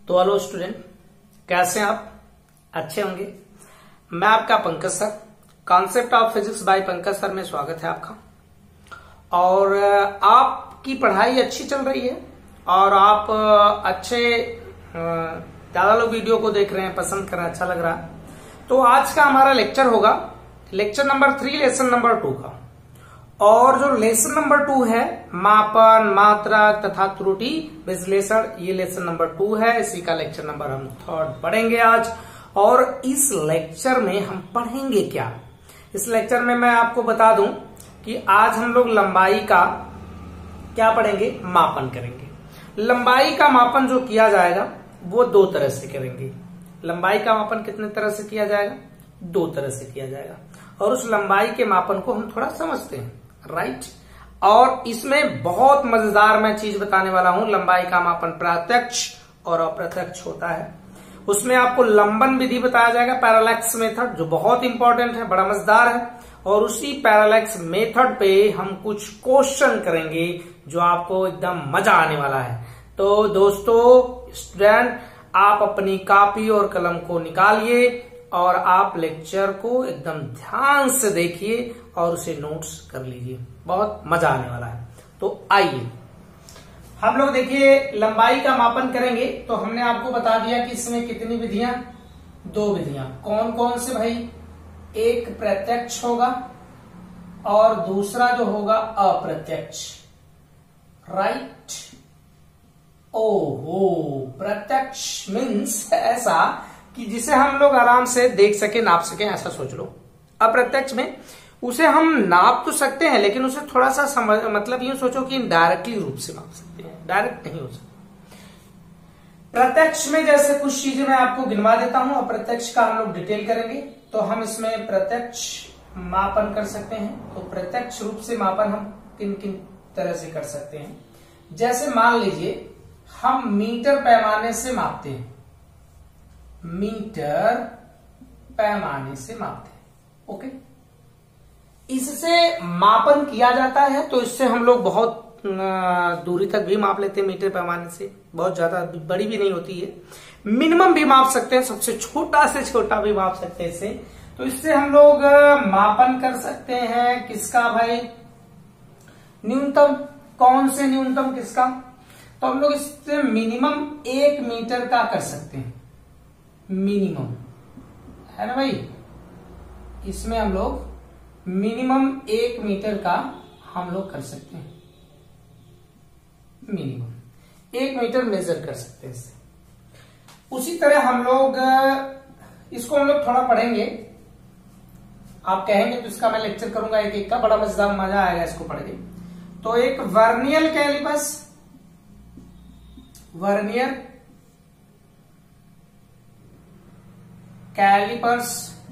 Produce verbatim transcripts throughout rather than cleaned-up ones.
तो hello student, कैसे हैं आप? अच्छे होंगे। मैं आपका Pankaj sir, concept of physics by Pankaj sir में स्वागत है आपका। और आपकी पढ़ाई अच्छी चल रही है और आप अच्छे ज्यादा लोग वीडियो को देख रहे हैं, पसंद कर रहे हैं, अच्छा लग रहा है। तो आज का हमारा लेक्चर होगा lecture number three lesson number two का। और जो लेसन नंबर टू है मापन, मात्रा तथा त्रुटि विश्लेषण, ये लेसन नंबर टू है। इसी का लेक्चर नंबर हम थर्ड पढ़ेंगे आज। और इस लेक्चर में हम पढ़ेंगे क्या? इस लेक्चर में मैं आपको बता दूं कि आज हम लोग लंबाई का क्या पढ़ेंगे, मापन करेंगे। लंबाई का मापन जो किया जाएगा वो दो तरह से करेंगे। लंबाई का मापन कितने तरह से किया जाएगा? दो तरह से किया जाएगा। और उस लंबाई के मापन को हम थोड़ा समझते हैं, राइट। और इसमें बहुत मजेदार मैं चीज बताने वाला हूं। लंबाई का मापन प्रत्यक्ष और अप्रत्यक्ष होता है। उसमें आपको लंबन विधि बताया जाएगा, पैरालैक्स मेथड, जो बहुत इंपॉर्टेंट है, बड़ा मजेदार है। और उसी पैरालैक्स मेथड पे हम कुछ क्वेश्चन करेंगे जो आपको एकदम मजा आने वाला है। तो दोस्तों स्टूडेंट, आप अपनी कॉपी और कलम को निकालिए और आप लेक्चर को एकदम ध्यान से देखिए और उसे नोट्स कर लीजिए, बहुत मजा आने वाला है। तो आइए हम लोग देखिए लंबाई का मापन करेंगे। तो हमने आपको बता दिया कि इसमें कितनी विधियां, दो विधियां। कौन कौन से भाई? एक प्रत्यक्ष होगा और दूसरा जो होगा अप्रत्यक्ष, राइट। ओहो, प्रत्यक्ष मीन्स ऐसा कि जिसे हम लोग आराम से देख सके, नाप सके, ऐसा सोच लो। अप्रत्यक्ष में उसे हम नाप तो सकते हैं लेकिन उसे थोड़ा सा समझ, मतलब यूं सोचो कि डायरेक्टली रूप से नाप सकते हैं, डायरेक्ट नहीं हो सकता। प्रत्यक्ष में जैसे कुछ चीजें मैं आपको गिनवा देता हूं, अप्रत्यक्ष का हम लोग डिटेल करेंगे। तो हम इसमें प्रत्यक्ष मापन कर सकते हैं। तो प्रत्यक्ष रूप से मापन हम किन किन तरह से कर सकते हैं? जैसे मान लीजिए हम मीटर पैमाने से मापते हैं, मीटर पैमाने से मापते हैं, ओके। इससे मापन किया जाता है तो इससे हम लोग बहुत दूरी तक भी माप लेते हैं मीटर पैमाने से, बहुत ज्यादा बड़ी भी नहीं होती है। मिनिमम भी माप सकते हैं, सबसे छोटा से छोटा भी माप सकते हैं इससे। तो इससे हम लोग मापन कर सकते हैं किसका भाई? न्यूनतम। कौन से न्यूनतम, किसका? तो हम लोग इससे मिनिमम एक मीटर का कर सकते हैं, मिनिमम, है ना भाई। इसमें हम लोग मिनिमम एक मीटर का हम लोग कर सकते हैं, मिनिमम एक मीटर मेजर कर सकते हैं इससे। उसी तरह हम लोग इसको हम लोग थोड़ा पढ़ेंगे, आप कहेंगे तो इसका मैं लेक्चर करूंगा एक एक का, बड़ा मजेदार, मजा आएगा इसको पढ़ के। तो एक vernier callipers, vernier callipers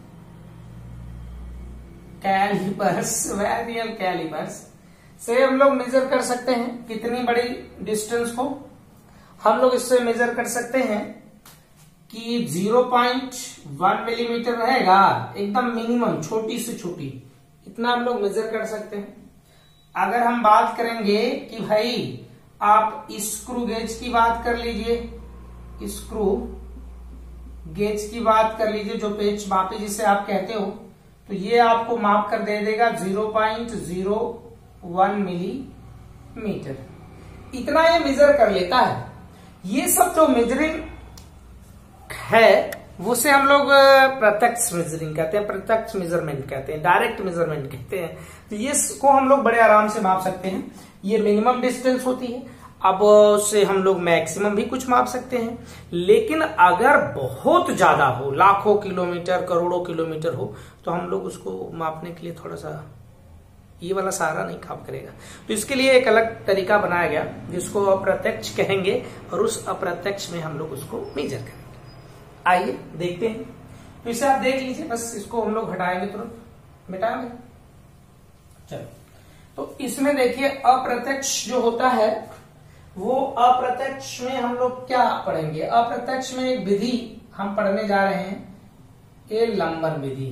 callipers vernier callipers से हम लोग मेजर कर सकते हैं कितनी बड़ी डिस्टेंस को। हम लोग इससे मेजर कर सकते हैं कि ज़ीरो पॉइंट वन मिलीमीटर रहेगा, एकदम मिनिमम, छोटी से छोटी, इतना हम लोग मेजर कर सकते हैं। अगर हम बात करेंगे कि भाई आप स्क्रू गेज की बात कर लीजिए, स्क्रू गेज की बात कर लीजिए, जो पेच मापी जिसे आप कहते हो, तो ये आपको माप कर दे देगा zero point zero one millimetre. इतना ये मेजर कर लेता है। ये सब जो मेजरिंग है वो से हम लोग प्रत्यक्ष मेजरिंग कहते हैं, प्रत्यक्ष मेजरमेंट कहते हैं, डायरेक्ट मेजरमेंट कहते हैं। तो ये को हम लोग बड़े आराम से माप सकते हैं। ये मिनिमम डिस्टेंस होती है। अब उससे हम लोग मैक्सिमम भी कुछ माप सकते हैं। लेकिन अगर बहुत ज्यादा हो, लाखों किलोमीटर, करोड़ों किलोमीटर हो, तो हम लोग उसको मापने के लिए थोड़ा सा ये वाला सहारा नहीं काम करेगा। तो इसके लिए एक अलग तरीका बनाया गया जिसको अप्रत्यक्ष कहेंगे, और उस अप्रत्यक्ष में हम लोग उसको मेजर करेंगे। आइए देखते हैं। तो इसे आप देख लीजिए, बस इसको हम लोग हटाएंगे, तुरंत मिटाएंगे। चलो, तो इसमें देखिए अप्रत्यक्ष जो होता है वो, अप्रत्यक्ष में हम लोग क्या पढ़ेंगे? अप्रत्यक्ष में एक विधि हम पढ़ने जा रहे हैं, ये लंबन विधि,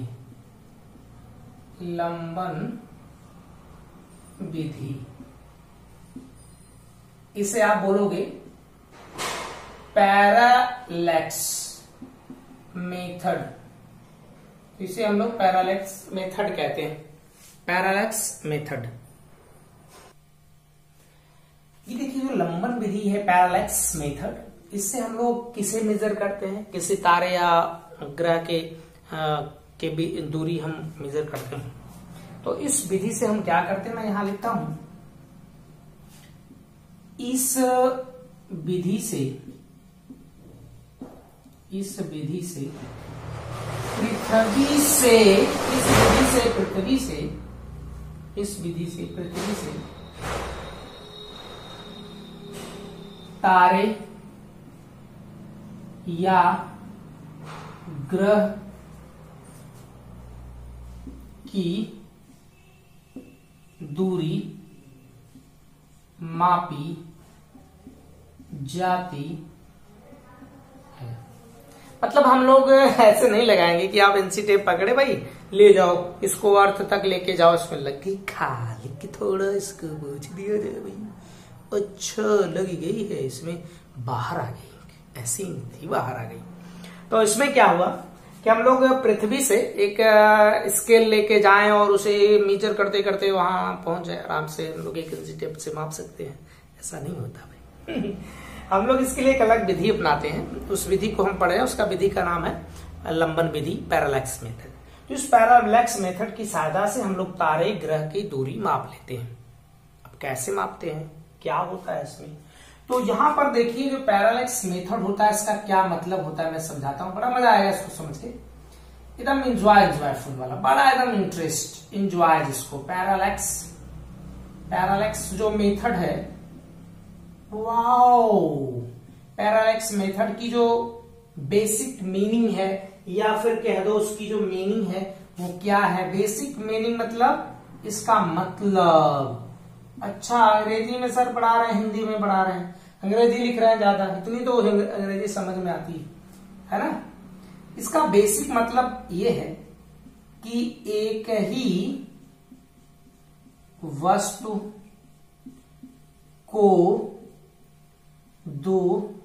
लंबन विधि। इसे आप बोलोगे पैरालैक्स मेथड, इसे हम लोग पैरालैक्स मेथड कहते हैं, पैरालैक्स मेथड। ये देखिए जो लंबन विधि है पैरालैक्स मेथड, इससे हम लोग किसे मेजर करते हैं, किसी तारे या ग्रह के आ, के भी दूरी हम मेजर करते हैं। तो इस विधि से हम क्या करते हैं, मैं यहां लिखता हूं, इस विधि से इस विधि से पृथ्वी से इस विधि से पृथ्वी से इस विधि से पृथ्वी से तारे या ग्रह की दूरी मापी जाती है। मतलब हम लोग ऐसे नहीं लगाएंगे कि आप इंची टेप पकड़े भाई ले जाओ, इसको अर्थ तक लेके जाओ, इसमें लग गई खाली कि थोड़ा इसको पूछ दिया जाए भाई, अच्छा लग गई है, इसमें बाहर आ गई, ऐसी नहीं थी, बाहर आ गई। तो इसमें क्या हुआ कि हम लोग पृथ्वी से एक स्केल लेके जाएं और उसे मीजर करते करते वहां पहुंच जाए आराम से, हम लोग एक इंची टेप से माप सकते हैं, ऐसा नहीं होता भाई। हम लोग इसके लिए एक अलग विधि अपनाते हैं, उस विधि को हम पढ़े, उसका विधि का नाम है लंबन विधि, पैरालैक्स मेथड। तो इस पैरालैक्स मेथड की सहायता से हम लोग तारे ग्रह की दूरी माप लेते हैं। अब कैसे मापते हैं, क्या होता है इसमें, तो यहां पर देखिए जो पैरालैक्स मेथड होता है इसका क्या मतलब होता है मैं समझाता हूं, बड़ा मजा आएगा इसको समझ के, एकदम इंजॉय एंजॉयफुल वाला, बड़ा एकदम इंटरेस्ट, इंजॉय जिसको। पैरालैक्स पैरालैक्स जो मेथड है, वाओ, पैरालैक्स मेथड की जो बेसिक मीनिंग है या फिर कह दो उसकी जो मीनिंग है वो क्या है, बेसिक मीनिंग मतलब इसका मतलब, अच्छा अंग्रेजी में सर पढ़ा रहे हैं, हिंदी में पढ़ा रहे हैं, अंग्रेजी लिख रहे हैं ज्यादा, इतनी तो अंग्रेजी समझ में आती है ना। इसका बेसिक मतलब ये है कि एक ही वस्तु को दो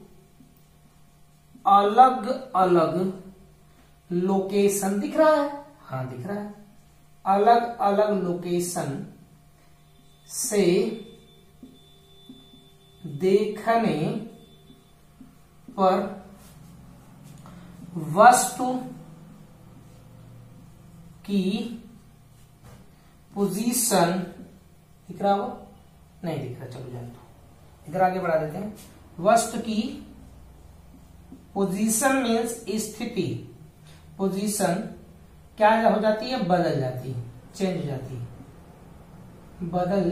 अलग अलग लोकेशन, दिख रहा है, हाँ दिख रहा है, अलग अलग लोकेशन से देखने पर वस्तु की पोजीशन, दिख रहा हो, नहीं दिख रहा, चलो जान दो, इधर आगे बढ़ा देते हैं। वस्तु की पोजीशन मीन्स स्थिति, पोजीशन क्या हो जाती है, बदल जाती है, चेंज हो जाती है, बदल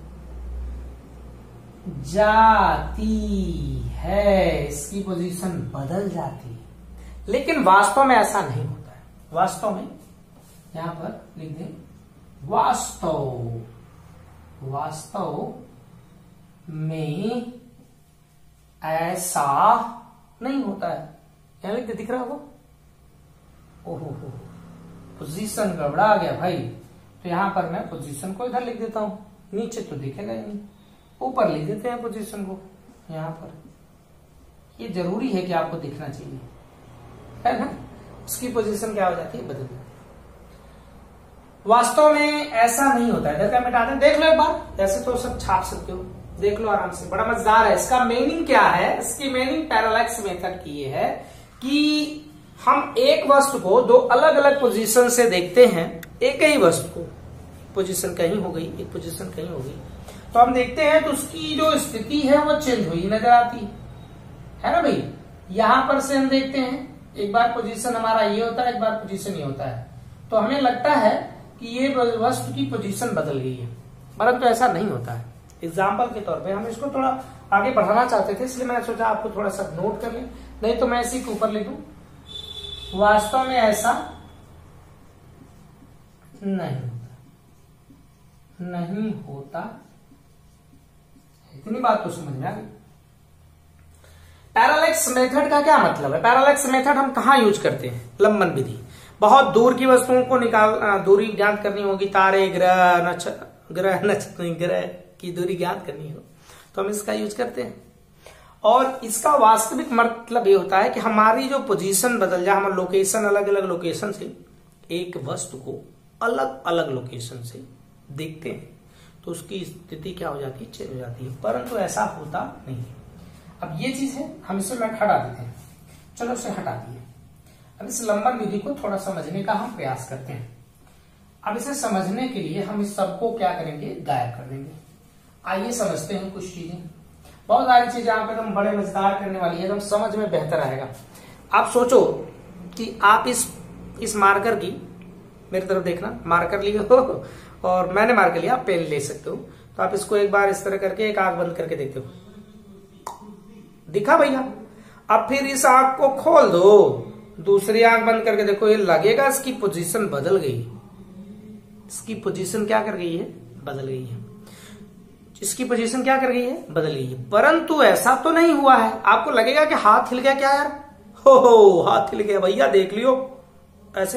जाती है, इसकी पोजीशन बदल जाती है। लेकिन वास्तव में ऐसा नहीं होता है, वास्तव में यहां पर लिख दें, वास्तव वास्तव में ऐसा नहीं होता है, यहां लिख दे, दिख रहा हो, ओहो हो, पोजीशन गड़बड़ा गया भाई, तो यहां पर मैं पोजीशन को इधर लिख देता हूं, नीचे तो दिखेगा ही नहीं, ऊपर लिख देते हैं पोजीशन को यहां पर, ये जरूरी है कि आपको दिखना चाहिए, है ना। उसकी पोजीशन क्या हो जाती है, बदल जाती है। वास्तव में ऐसा नहीं होता है, इधर क्या मिटा दें, देख लो एक बार, ऐसे तो सब छाप सकते हो, देख लो आराम से, बड़ा मजेदार है। इसका मीनिंग क्या है, इसकी मीनिंग पैरालैक्स मेथड की ये है कि हम एक वस्तु को दो अलग अलग पोजीशन से देखते हैं, एक ही वस्तु को, पोजीशन कहीं हो गई, एक पोजीशन कहीं हो गई, तो हम देखते हैं तो उसकी जो स्थिति है वो चेंज हुई नजर आती है, है ना भाई। यहां पर से हम देखते हैं, एक बार पोजीशन हमारा ये होता है, एक बार पोजीशन ये होता है, तो हमें लगता है कि ये वस्तु की पोजीशन बदल गई है, परंतु तो ऐसा नहीं होता है। एग्जाम्पल के तौर पे हम इसको थोड़ा आगे बढ़ाना चाहते थे, इसलिए मैंने सोचा आपको थोड़ा सा नोट कर ले, नहीं तो मैं इसी के ऊपर लिखूं, वास्तव में ऐसा नहीं होता, नहीं होता, इतनी बात तो समझ में आ गई। पैरालैक्स मेथड का क्या मतलब है, पैरालैक्स मेथड हम कहां यूज करते हैं, लंबन विधि, बहुत दूर की वस्तुओं को निकाल, दूरी ज्ञात करनी होगी, तारे ग्रह नक्षत्र, ग्रह नक्षत्र ग्रह की दूरी ज्ञात करनी हो तो हम इसका यूज करते हैं। और इसका वास्तविक मतलब ये होता है कि हमारी जो पोजीशन बदल जाए, हम लोकेशन अलग अलग लोकेशन से एक वस्तु को अलग अलग लोकेशन से देखते हैं तो उसकी स्थिति क्या हो जाती है, चेंज हो जाती है, परंतु ऐसा होता नहीं है। अब ये चीज है, हम इसे मैं हटा देते हैं, चलो इसे हटा दिए। अब इस लंबन विधि को थोड़ा समझने का हम प्रयास करते हैं। अब इसे समझने के लिए हम इस सब को क्या करेंगे, गायब कर देंगे। आइए समझते हैं कुछ चीजें, बहुत सारी चीजें यहाँ पे एकदम बड़े मजेदार करने वाली है, एकदम समझ में बेहतर आएगा। आप सोचो कि आप इस इस मार्कर की, मेरी तरफ देखना, मार्कर लिए हो और मैंने मार्कर लिया, आप पेन ले सकते हो, तो आप इसको एक बार इस तरह करके एक आंख बंद करके देखते हो, दिखा भैया। अब फिर इस आंख को खोल दो, दूसरी आंख बंद करके देखो, ये लगेगा इसकी पोजीशन बदल गई। इसकी पोजीशन क्या कर गई है, बदल गई है। इसकी पोजीशन क्या कर गई है, बदल गई है। परंतु ऐसा तो नहीं हुआ है, आपको लगेगा कि हाथ हिल गया क्या यार, हो हो हाथ हिल गया भैया, देख लियो ऐसे,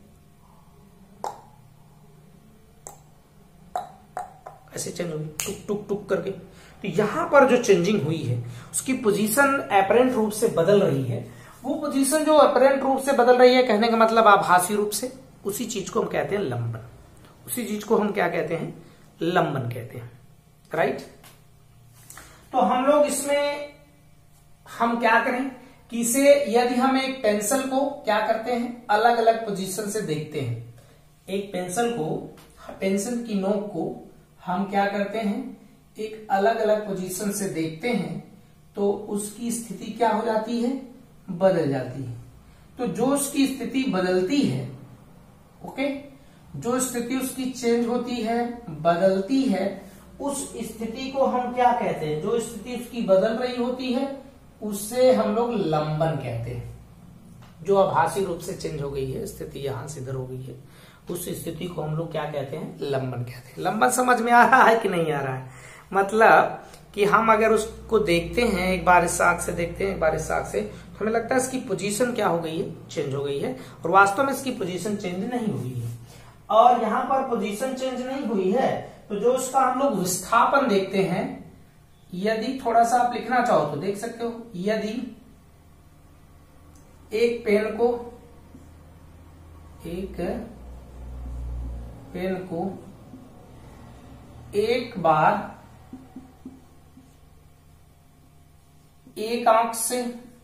ऐसे चेंज हुई टुक टुक टुक करके। तो यहां पर जो चेंजिंग हुई है उसकी पोजीशन अपरेंट रूप से बदल रही है। वो पोजीशन जो अपरेंट रूप से बदल रही है, कहने का मतलब आभासी रूप से, उसी चीज को हम कहते हैं लंबन। उसी चीज को हम क्या कहते हैं, लंबन कहते हैं, राइट। तो हम लोग इसमें हम क्या करें कि इसे, यदि हम एक पेंसिल को क्या करते हैं, अलग अलग पोजीशन से देखते हैं, एक पेंसिल को, पेंसिल की नोक को हम क्या करते हैं, एक अलग अलग पोजीशन से देखते हैं, तो उसकी स्थिति क्या हो जाती है, बदल जाती है। तो जो उसकी स्थिति बदलती है, ओके, जो स्थिति उसकी चेंज होती है, बदलती है, उस स्थिति को हम क्या कहते हैं, जो स्थिति उसकी बदल रही होती है उससे हम लोग लंबन कहते हैं। जो आभासी रूप से चेंज हो गई है, स्थिति यहां से इधर हो गई है, उस स्थिति को हम लोग क्या कहते हैं, लंबन कहते हैं। लंबन समझ में आ रहा है कि नहीं आ रहा है, मतलब कि हम अगर उसको देखते हैं, एक बार इस आंख से देखते हैं, एक बार इस आंख से, तो हमें लगता है इसकी पोजीशन क्या हो गई है, चेंज हो गई है, और वास्तव में इसकी पोजीशन चेंज नहीं हुई है। और यहां पर पोजीशन चेंज नहीं हुई है, तो जो उसका हम लोग विस्थापन देखते हैं, यदि थोड़ा सा आप लिखना चाहो तो देख सकते हो, यदि एक पेन को एक पेन को एक बार एक आंख से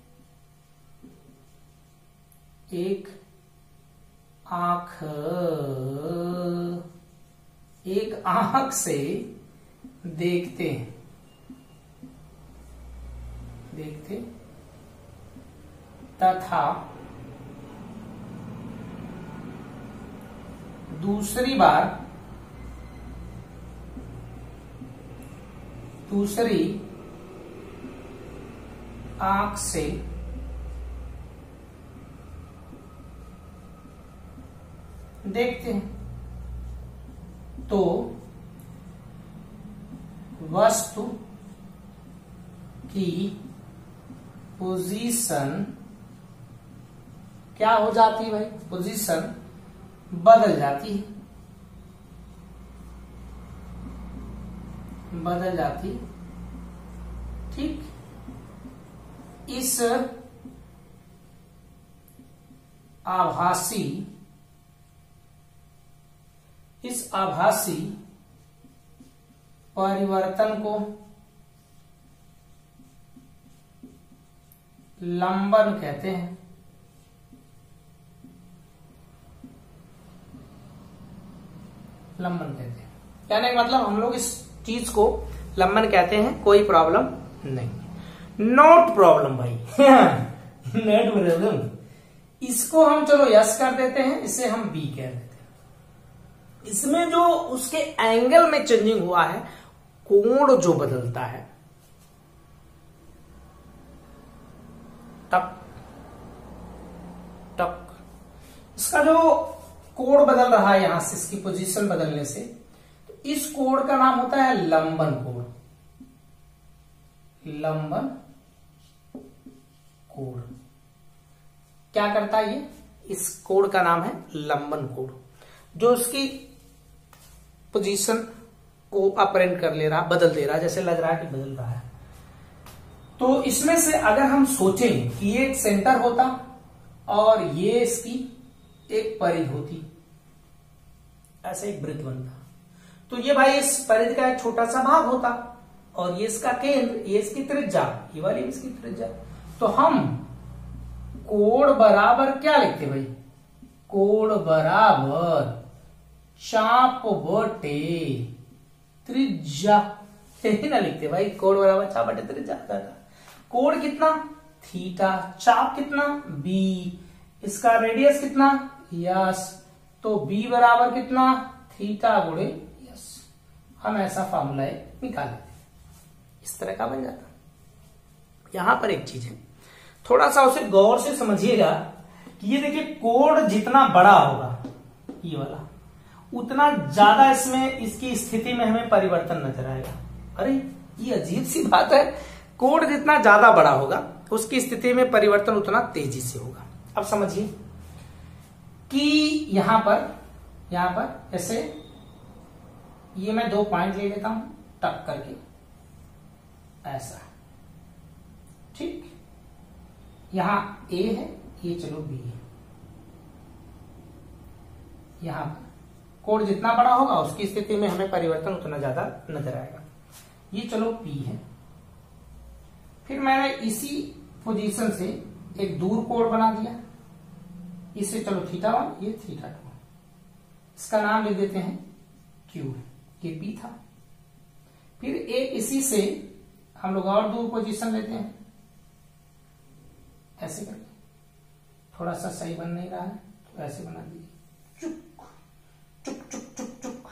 एक आंख एक आंख से देखते हैं, देखते तथा दूसरी बार दूसरी आंख से देखते हैं, तो वस्तु की पोजीशन क्या हो जाती है भाई, पोजीशन बदल जाती है, बदल जाती, ठीक। इस आभासी इस आभासी परिवर्तन को लंबन कहते हैं। लंबन कहते हैं, कहने का मतलब हम लोग इस चीज को लंबन कहते हैं, कोई प्रॉब्लम नहीं, नॉट प्रॉब्लम भाई नॉट प्रॉब्लम। इसको हम चलो यस कर देते हैं, इसे हम बी कह देते हैं। इसमें जो उसके एंगल में चेंजिंग हुआ है, कोण जो बदलता है, टक टक, इसका जो कोण बदल रहा है यहां से, इसकी पोजीशन बदलने से, तो इस कोण का नाम होता है लंबन कोण। लंबन कोण क्या करता है ये, इस कोण का नाम है लंबन कोण, जो उसकी पोजीशन को अपरेंट कर ले रहा, बदल दे रहा, जैसे लग रहा है कि बदल रहा है। तो इसमें से अगर हम सोचें कि ये एक सेंटर होता और ये इसकी एक परिधि होती, ऐसे एक वृत्त बनता, तो ये भाई इस परिधि का एक छोटा सा भाग होता और ये इसका केंद्र, ये इसकी त्रिज्या, ये वाली इसकी त्रिज्या। तो हम कोण बराबर क्या लिखते भाई, कोण बराबर चाप बटे त्रिज्या, यही ना लिखते भाई, कोण बराबर चाप बटे त्रिज्या। कोण कितना, थीटा, चाप कितना, बी, इसका रेडियस कितना, यस, तो बी बराबर कितना, थीटा गुणे यस। हम ऐसा फॉर्मूला निकाल लेते, इस तरह का बन जाता। यहां पर एक चीज है, थोड़ा सा उसे गौर से समझिएगा कि ये देखिए कोण जितना बड़ा होगा ये वाला, उतना ज्यादा इसमें इसकी स्थिति में हमें परिवर्तन नजर आएगा। अरे ये अजीब सी बात है, कोण जितना ज्यादा बड़ा होगा उसकी स्थिति में परिवर्तन उतना तेजी से होगा। अब समझिए कि यहां पर यहां पर ऐसे ये मैं दो पॉइंट ले लेता हूं टक करके, ऐसा, ठीक, यहां ए है, ये चलो बी है। यहां पर कोण जितना बड़ा होगा उसकी स्थिति में हमें परिवर्तन उतना ज्यादा नजर आएगा। ये चलो पी है। फिर मैंने इसी पोजीशन से एक दूर कोण बना दिया, इसे चलो थीटा वन, ये थीटा टू, इसका नाम लिख देते हैं क्यू, ये पी था। फिर एक इसी से हम लोग और दूर पोजीशन लेते हैं, ऐसे करके, थोड़ा सा सही बन नहीं रहा है तो ऐसे बना दीजिए, चुक चुक चुक चुक चुक,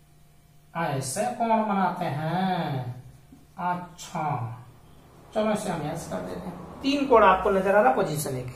ऐसे कोण बनाते हैं। अच्छा चलो इसे हम ऐसे कर देते हैं। तीन कोण आपको नजर आ रहा, पोजीशन एक ही।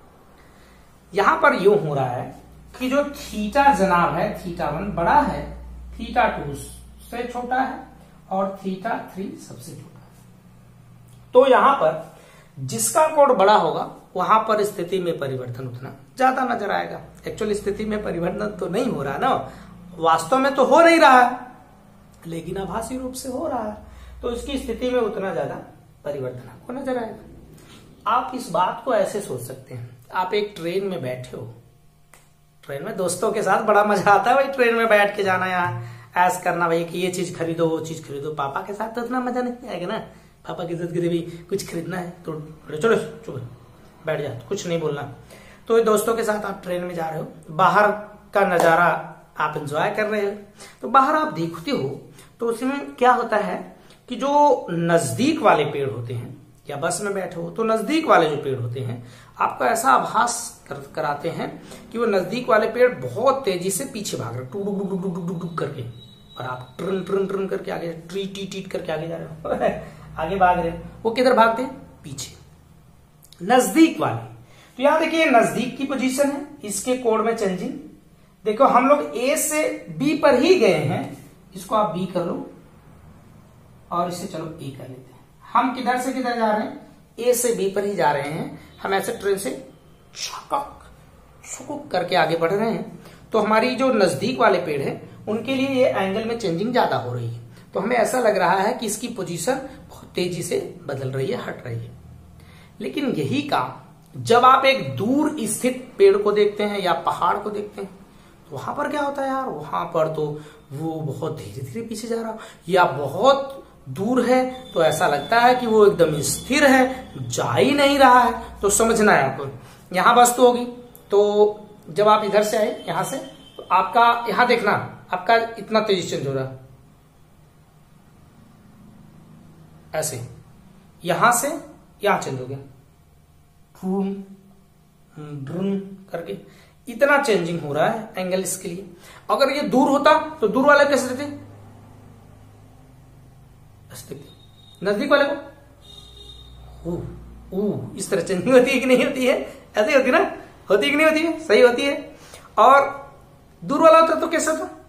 यहां पर यूं हो रहा है कि जो थीटा जनाब है, थीटा वन बड़ा है, थीटा टू से छोटा है और थीटा थ्री सबसे छोटा है। तो यहां पर जिसका कोण बड़ा होगा वहां पर स्थिति में परिवर्तन उतना ज्यादा नजर आएगा। एक्चुअल स्थिति में परिवर्तन तो नहीं हो रहा ना, वास्तव में तो हो नहीं रहा है, लेकिन आभासी रूप से हो रहा है, तो इसकी स्थिति में उतना ज्यादा परिवर्तन आपको नजर आएगा। आप इस बात को ऐसे सोच सकते हैं, आप एक ट्रेन में बैठे हो, ट्रेन में दोस्तों के साथ बड़ा मजा आता है भाई, ट्रेन में बैठ के जाना, यहाँ ऐस करना भाई कि ये चीज खरीदो वो चीज खरीदो। पापा के साथ तो इतना मजा नहीं आएगा ना, पापा की जिद करी भी कुछ खरीदना है तो चलो चुप बैठ जा, कुछ नहीं बोलना। तो दोस्तों के साथ आप ट्रेन में जा रहे हो, बाहर का नजारा आप एंजॉय कर रहे हो, तो बाहर आप देखते हो तो उसमें क्या होता है कि जो नजदीक वाले पेड़ होते हैं, या बस में बैठे हो तो नजदीक वाले जो पेड़ होते हैं आपको ऐसा आभास कर, कराते हैं कि वो नजदीक वाले पेड़ बहुत तेजी से पीछे भाग रहे, टू डुक डुक डुक डुक डुक करके, और आप ट्रन ट्रन ट्रन करके आगे, ट्री टी टीट करके आगे जा रहे हो आगे भाग रहे हो। वो किधर भागते हैं, पीछे, नजदीक वाले। तो यहां देखिए नजदीक की पोजीशन है, इसके कोण में चेंजिंग देखो, हम लोग ए से बी पर ही गए हैं, इसको आप बी कर लो और इसे चलो ए कर लेते हैं। हम किधर से किधर जा रहे हैं, ए से बी पर ही जा रहे हैं। हम ऐसे ट्रेन से छकक छुक करके आगे बढ़ रहे हैं, तो हमारी जो नजदीक वाले पेड़ है उनके लिए ये एंगल में चेंजिंग ज्यादा हो रही है, तो हमें ऐसा लग रहा है कि इसकी पोजीशन बहुत तेजी से बदल रही है, हट रही है। लेकिन यही काम जब आप एक दूर स्थित पेड़ को देखते हैं या पहाड़ को देखते हैं, तो वहां पर क्या होता है यार, वहां पर तो वो बहुत धीरे धीरे पीछे जा रहा हो, या बहुत दूर है तो ऐसा लगता है कि वो एकदम स्थिर है, जा ही नहीं रहा है। तो समझना है आपको, यहां वस्तु होगी, तो जब आप इधर से आए यहां से, तो आपका यहां देखना, आपका इतना तेजी चेंज हो रहा, ऐसे यहां से यहां चेंज हो गया, ड्रून ड्रून करके इतना चेंजिंग हो रहा है एंगल इसके लिए। अगर ये दूर होता तो दूर वाले कैसे देते, नजदीक वाले को ऊ ऊ इस तरह चेंजिंग होती है कि नहीं होती है, ऐसे होती ना, होती है कि नहीं होती है, सही होती है। और दूर वाला होता तो कैसा था,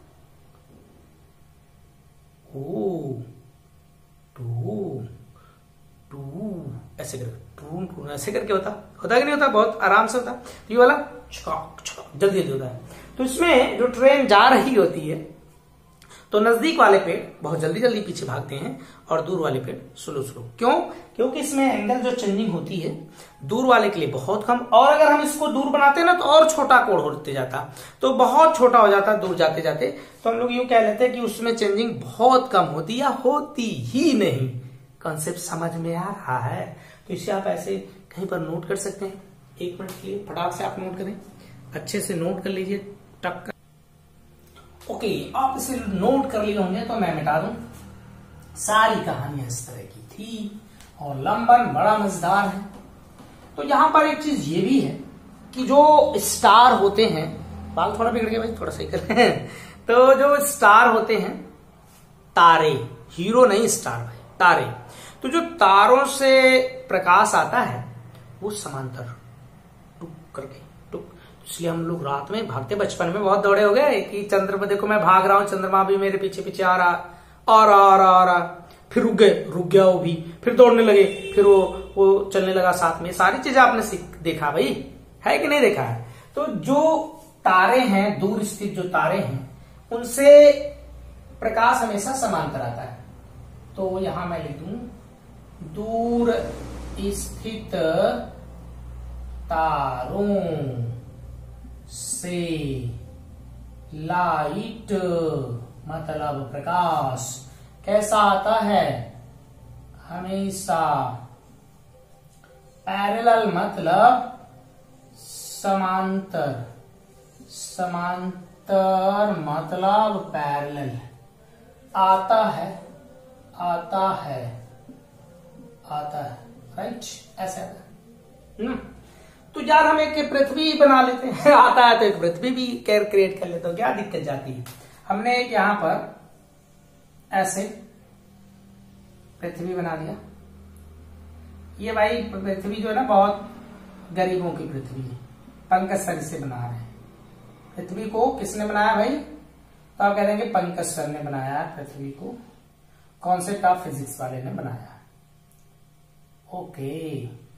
ओ टू टू ऐसे करके, टून टून ऐसे करके होता होता कि नहीं होता, बहुत आराम से होता। तो ये वाला छक छक जल्दी जल्दी होता है। तो इसमें जो ट्रेन जा रही होती है तो नजदीक वाले पेड़ बहुत जल्दी जल्दी पीछे भागते हैं और दूर वाले पेड़ स्लो स्लो। क्यों? क्योंकि इसमें एंगल जो चेंजिंग होती है दूर वाले के लिए बहुत कम, और अगर हम इसको दूर बनाते हैं ना तो और छोटा कोण होते जाता, तो बहुत छोटा हो जाता दूर जाते जाते। तो हम लोग यूं कह लेते हैं कि उसमें चेंजिंग बहुत कम होती या होती ही नहीं। कॉन्सेप्ट समझ में आ रहा है? तो इसे आप ऐसे कहीं पर नोट कर सकते हैं। एक मिनट के लिए फटाक से आप नोट करें, अच्छे से नोट कर लीजिए। टक ओके, आप इसे नोट कर लिए होंगे तो मैं मिटा दूं। सारी कहानी इस तरह की थी और लंबन बड़ा मजेदार है। तो यहां पर एक चीज ये भी है कि जो स्टार होते हैं, बाल थोड़ा बिगड़ गया भाई, थोड़ा सही कर रहे हैं। तो जो स्टार होते हैं, तारे, हीरो नहीं स्टार भाई, तारे। तो जो तारों से प्रकाश आता है वो समांतर टुक करके टुक, इसलिए हम लोग रात में भागते, बचपन में बहुत दौड़े हो गए कि चंद्रमा देखो मैं भाग रहा हूं, चंद्रमा भी मेरे पीछे पीछे आ रहा और आ रहा आ रहा, फिर रुक गए, रुक गया वो भी, फिर दौड़ने लगे, फिर वो वो चलने लगा साथ में। सारी चीजें आपने देखा भाई, है कि नहीं देखा है? तो जो तारे हैं, दूर स्थित जो तारे हैं, उनसे प्रकाश हमेशा समांतर आता है। तो यहां मैं लिख दूं, दूर स्थित तारों से लाइट मतलब प्रकाश कैसा आता है? हमेशा पैरेलल मतलब समांतर, समांतर मतलब पैरेलल आता है, आता है, आता है, राइट? ऐसा है। तो यार हम एक पृथ्वी बना लेते हैं। आता है तो एक पृथ्वी भी कैर क्रिएट कर लेते हो, क्या दिक्कत जाती है? हमने एक यहां पर ऐसे पृथ्वी बना दिया। ये भाई पृथ्वी जो है ना बहुत गरीबों की पृथ्वी है, पंकज सर इसे बना रहे हैं। पृथ्वी को किसने बनाया भाई? तो आप कह देंगे पंकज सर ने बनाया पृथ्वी को, कॉन्सेप्ट ऑफ फिजिक्स वाले ने बनाया। ओके,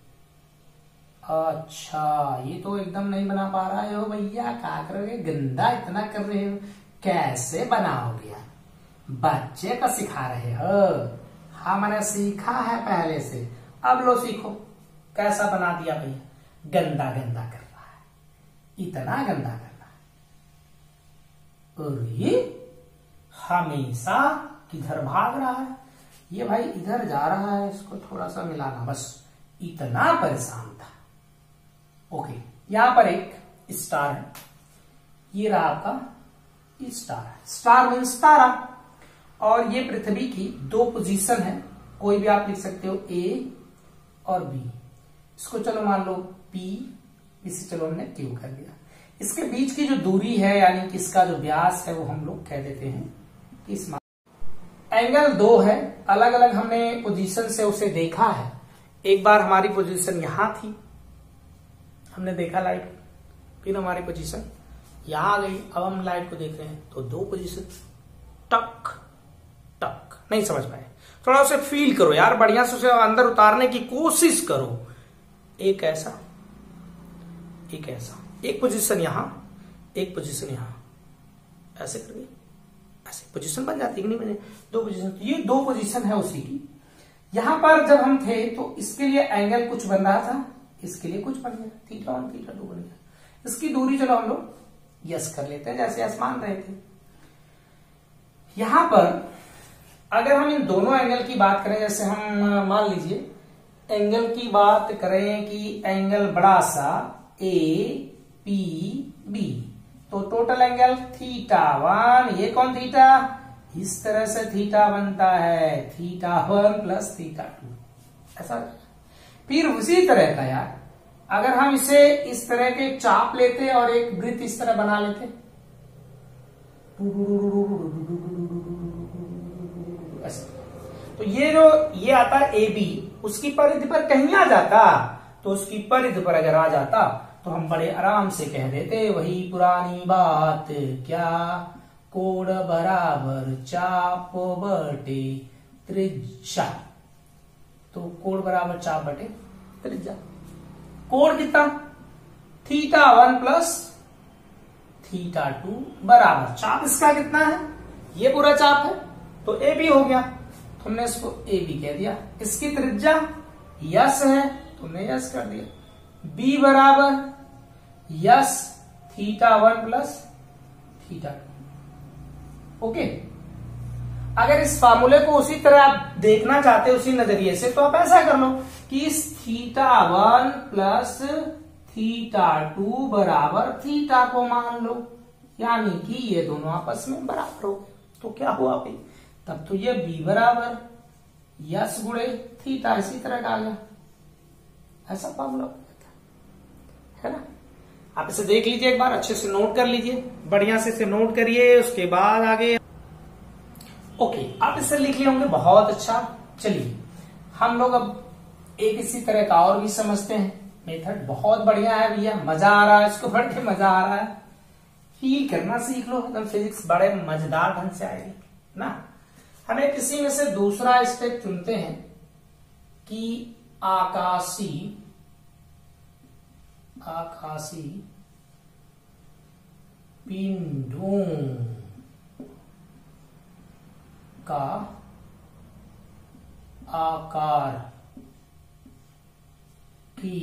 अच्छा, ये तो एकदम नहीं बना पा रहा है हो भैया, क्या करोगे? गंदा इतना कर रहे हो, कैसे बनाओगे? बच्चे को सिखा रहे हो? हमने सीखा है पहले से, अब लो सीखो। कैसा बना दिया भैया? गंदा गंदा कर रहा है, इतना गंदा कर रहा है। और ये हमेशा किधर भाग रहा है? ये भाई इधर जा रहा है, इसको थोड़ा सा मिलाना, बस इतना परेशान था। ओके, यहां पर एक स्टार है, ये रहा आपका स्टार है। स्टार मीन्स तारा, और ये पृथ्वी की दो पोजीशन है, कोई भी आप लिख सकते हो, ए और बी। इसको चलो मान लो पी, इसे चलो हमने क्यू कर दिया। इसके बीच की जो दूरी है यानी कि इसका जो व्यास है वो हम लोग कह देते हैं इस एंगल दो है, अलग अलग हमने पोजीशन से उसे देखा है। एक बार हमारी पोजीशन यहां थी, हमने देखा लाइट, फिर हमारी पोजीशन यहां आ गई, अब हम लाइट को देख रहे हैं तो दो पोजीशन, टक टक। नहीं समझ पाए? थोड़ा उसे फील करो यार, बढ़िया से उसे अंदर उतारने की कोशिश करो। एक ऐसा, एक ऐसा, एक पोजीशन यहां, एक पोजीशन यहां, ऐसे करके ऐसे पोजीशन बन जाती है कि नहीं बने? दो पोजीशन, ये दो पोजीशन है उसी की। यहां पर जब हम थे तो इसके लिए एंगल कुछ बन रहा था, इसके लिए कुछ बन गया, थीटा वन थीटा टू बन गया। इसकी दूरी चलो हम लोग यस कर लेते हैं, जैसे यस मान रहे थे। यहां पर अगर हम इन दोनों एंगल की बात करें, जैसे हम मान लीजिए एंगल की बात करें कि एंगल बड़ा सा ए पी बी, तो टोटल एंगल थीटा वन, ये कौन थीटा? इस तरह से थीटा बनता है, theta one plus theta two, ऐसा। फिर उसी तरह का यार अगर हम इसे इस तरह के चाप लेते और एक वृत्त इस तरह बना लेते, तो ये जो ये आता है ए बी, उसकी परिधि पर कहीं आ जाता, तो उसकी परिधि पर अगर आ जाता तो हम बड़े आराम से कह देते वही पुरानी बात, क्या? कोण बराबर चाप बटे त्रिज्या। तो कोण बराबर चाप बटे त्रिज्या। कोण कितना? Theta one plus theta two बराबर चाप इसका कितना है? ये पूरा चाप है तो ए बी हो गया, तुमने इसको ए बी कह दिया। इसकी त्रिज्या यस है, तुमने यस कर दिया। बी बराबर yes theta one plus theta two. Okay, अगर इस फार्मूले को उसी तरह आप देखना चाहते हो उसी नजरिए से, तो आप ऐसा कर लो कि इस theta one plus theta two बराबर थीटा को मान लो, यानी कि ये दोनों आपस में बराबर हो गए। तो क्या हुआ भाई, तब तो ये बी बराबर यस गुणे थीटा इसी तरह का आ गया, ऐसा फार्मूला है ना। आप इसे देख लीजिए एक बार, अच्छे से नोट कर लीजिए, बढ़िया से इसे नोट करिए, उसके बाद आगे। ओके, आप इसे लिख लिए होंगे, बहुत अच्छा। चलिए हम लोग अब एक इसी तरह का और भी समझते हैं मेथड। बहुत बढ़िया है भैया, मजा आ रहा है, इसको पढ़ के मजा आ रहा है। फील करना सीख लो, एकदम फिजिक्स बड़े मजेदार ढंग से आएगी ना। हमें किसी में से दूसरा स्टेप चुनते हैं कि आकाशी आकाशी पिंडों का आकार की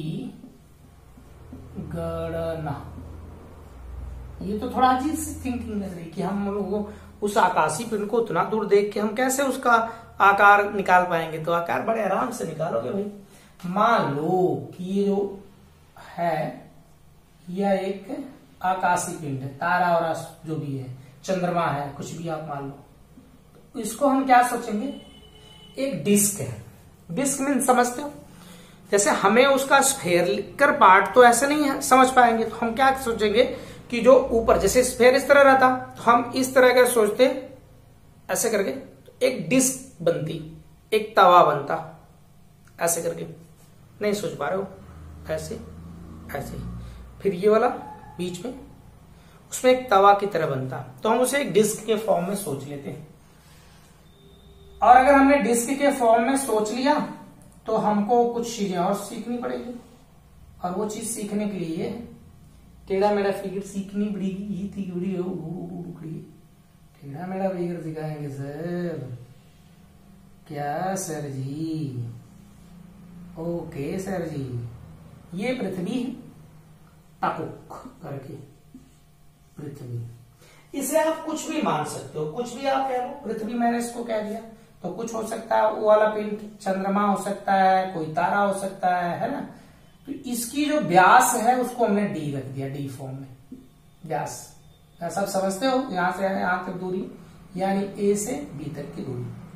गणना। ये तो थोड़ा अजीब सी थिंकिंग लग रही कि हम लोगों को उस आकाशीय पिंड को उतना दूर देख के हम कैसे उसका आकार निकाल पाएंगे। तो आकार बड़े आराम से निकालोगे भाई। मान लो कि ये जो है यह एक आकाशीय पिंड है, तारा और जो भी है, चंद्रमा है, कुछ भी आप मान लो। इसको हम क्या सोचेंगे, एक डिस्क है। डिस्क मीन समझते हो, जैसे हमें उसका स्फेरिकल पार्ट तो ऐसे नहीं है समझ पाएंगे, तो हम क्या सोचेंगे कि जो ऊपर जैसे स्फेयर इस तरह रहता, तो हम इस तरह का सोचते ऐसे करके, तो एक डिस्क बनती, एक तवा बनता ऐसे करके। नहीं सोच पा रहे हो, ऐसे ऐसे। फिर ये वाला बीच में, उसमें एक तवा की तरह बनता, तो हम उसे एक डिस्क के फॉर्म में सोच लेते हैं। और अगर हमने डिस्क के फॉर्म में सोच लिया तो हमको कुछ चीजें और सीखनी पड़ेगी, और वो चीज सीखने के लिए टेढ़ा मेढ़ा फिगर सीखनी पड़ेगी। टेढ़ा मेढ़ा फिगर सिखाएंगे सर। क्या sir ji? Okay sir ji. ये पृथ्वी है, टपुक करके पृथ्वी। इसे आप कुछ भी मान सकते हो, कुछ भी आप कह लो। पृथ्वी मैंने इसको कह दिया, तो कुछ हो सकता है, वो वाला पिंड चंद्रमा हो सकता है, कोई तारा हो सकता है, है ना। तो इसकी जो व्यास है उसको हमने डी रख दिया, डी फॉर्म में व्यास। सब समझते हो, यहां से यहां तक दूरी, यानी ए से बी तक की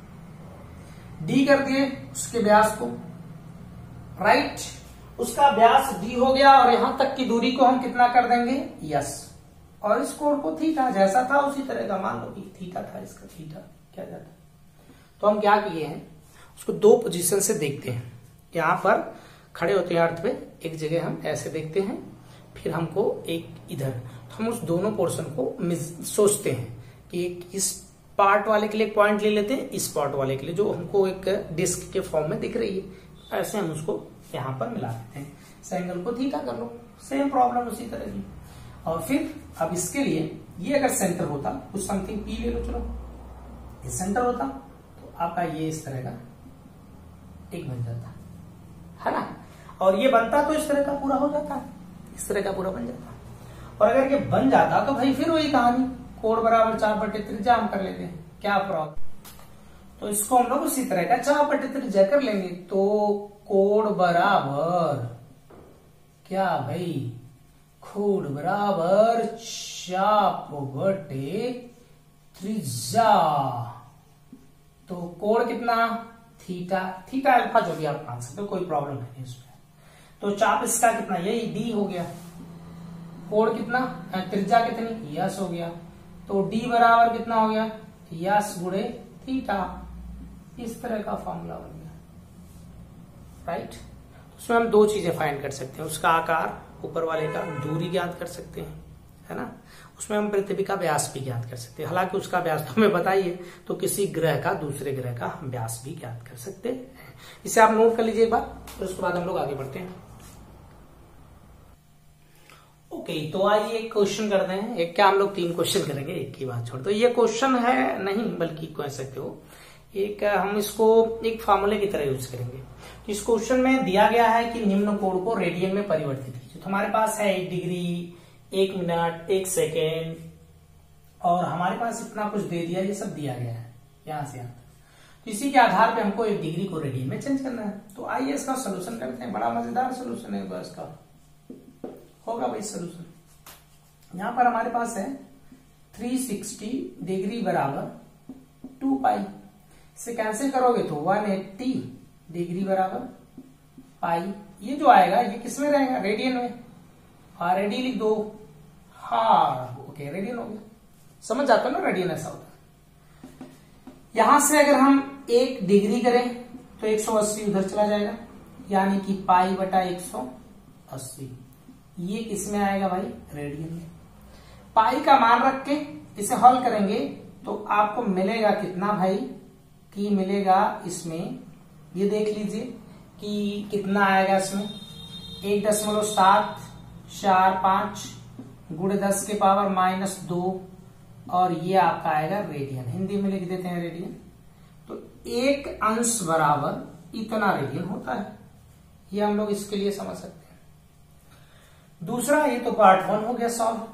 दूरी डी कर दिए उसके व्यास को, राइट। उसका व्यास डी हो गया, और यहां तक की दूरी को हम कितना कर देंगे, यस। और इस कोण को थीटा, जैसा था उसी तरह का मान लो कि थीटा था, इसका थीटा क्या जाता। तो हम क्या किए हैं, उसको दो पोजीशन से देखते हैं। यहां पर खड़े होते हैं अर्थ पे, एक जगह हम ऐसे देखते हैं, फिर हमको एक इधर। तो हम उस दोनों पोर्शन को सोचते हैं कि एक इस पार्ट वाले के लिए एक पॉइंट ले लेते हैं, इस पार्ट वाले के लिए जो हमको एक डिस्क के फॉर्म में दिख रही है, ऐसे हम उसको यहां पर मिला देते हैं। इस एंगल को थीटा कर लो, सेम प्रॉब्लम उसी तरह की। और फिर अब इसके लिए ये अगर सेंटर होता, कुछ समथिंग पी ले लो, चलो ये सेंटर होता, तो आपका ये इस तरह का एक बन जाता है ना। और ये बनता तो इस तरह का पूरा हो जाता, इस तरह का पूरा बन जाता। और अगर ये बन जाता तो भाई फिर वही कहानी, कोण बराबर चार बटे त्रिज्या हम कर लेते हैं, क्या प्रॉब्लम। तो इसको हम लोग उसी तरह का चार बटे त्रिज्या कर लेंगे। तो कोण बराबर क्या भाई, कोण बराबर चाप बटे त्रिज्या। तो कोण कितना, थीटा, थीटा अल्फा जो भी आप मान सकते हो, कोई प्रॉब्लम नहीं इसमें। तो चाप इसका कितना, यही डी हो गया। कोण कितना, त्रिज्या कितनी, यस हो गया। तो डी बराबर कितना हो गया, यस गुणे थीटा। इस तरह का फॉर्मूला बन गया, राइट। उसमें हम दो चीजें फाइंड कर सकते हैं, उसका आकार, ऊपर वाले का दूरी ज्ञात कर सकते हैं, है ना। उसमें हम पृथ्वी का व्यास भी ज्ञात कर सकते हैं। हालांकि उसका व्यास तो हमें बताइए, तो किसी ग्रह का दूसरे ग्रह का हम व्यास भी ज्ञात कर सकते हैं। इसे आप नोट कर लीजिए एक बार, फिर उसके बाद हम लोग आगे बढ़ते हैं। ओके okay, तो आइए एक क्वेश्चन करते हैं। एक क्या हम लोग तीन क्वेश्चन करेंगे, एक की बात छोड़ दो। ये क्वेश्चन है नहीं बल्कि कह सकते हो एक हम इसको एक फार्मूले की तरह यूज करेंगे। तो इस क्वेश्चन में दिया गया है कि निम्न कोण को रेडियन में परिवर्तित कीजिए। तो हमारे पास है एक डिग्री, एक मिनट, एक सेकेंड और हमारे पास इतना कुछ दे दिया, ये सब दिया गया है यहां से यहां तक। तो इसी के आधार पे हमको एक डिग्री को रेडियन में चेंज करना है। तो आइए इसका सोल्यूशन करते हैं। बड़ा मजेदार सोल्यूशन है इसका, होगा भाई सोल्यूशन। यहां पर हमारे पास है तीन सौ साठ डिग्री बराबर टू पाई। इसे कैंसिल करोगे तो एक सौ अस्सी डिग्री बराबर पाई। ये जो आएगा ये किसमें रहेगा, रेडियन में। हाँ रेडियन लिख दो। हाँ ओके रेडियन हो गया, समझ जाते हो ना, रेडियन ऐसा होता है। यहां से अगर हम एक डिग्री करें तो एक सौ अस्सी उधर चला जाएगा, यानी कि पाई बटा एक सौ अस्सी। ये किसमें आएगा भाई, रेडियन में। पाई का मान रख के इसे हल करेंगे तो आपको मिलेगा कितना भाई, कि मिलेगा इसमें, ये देख लीजिए कि कितना आएगा इसमें, एक दशमलव सात चार पांच गुणे दस के पावर माइनस दो, और ये आपका आएगा रेडियन। हिंदी में लिख देते हैं रेडियन। तो एक अंश बराबर इतना रेडियन होता है, ये हम लोग इसके लिए समझ सकते हैं। दूसरा, ये तो पार्ट वन हो गया सॉल्व।